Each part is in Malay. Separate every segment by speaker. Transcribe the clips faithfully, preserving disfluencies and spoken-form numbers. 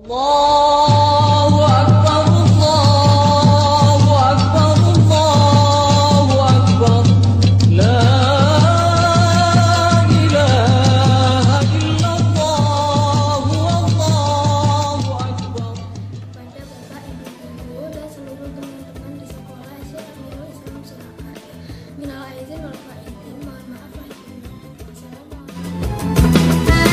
Speaker 1: Allahu Akbar, Allahu Akbar, Allahu Akbar. La ilaha illallah, Allahu Akbar.
Speaker 2: Kepada Bapak, Ibu Guru dan seluruh teman-teman di sekolah S D Nurul Islam Surakarta. Minal aizin wal faizin, mohon maaf lahir dan batin. Assalamualaikum.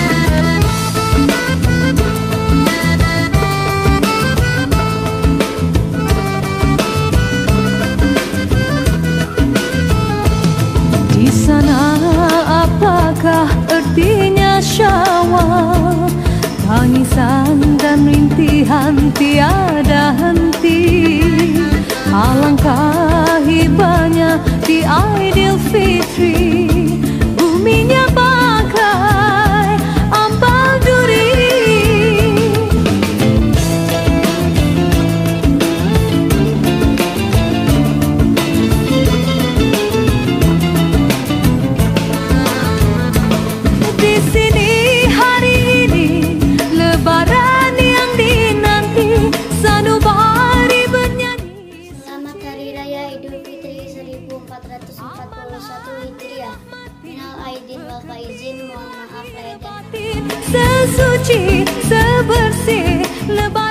Speaker 3: Di sana apakah artinya Syawal? Tangisan dan rintihan tiada henti. Alangkah hibahnya di Aidilfitri. Buminya bagai ambal duri. Di sini hari ini Lebaran yang dinanti, sanubari bernyanyi.
Speaker 2: Selamat Hari Raya Idul Fitri seribu empat ratus empat puluh satu Hijriah. Minal aidin wal faizin, mohon maaf lahir dan batin.
Speaker 3: Sesuci, sebersih Lebaran.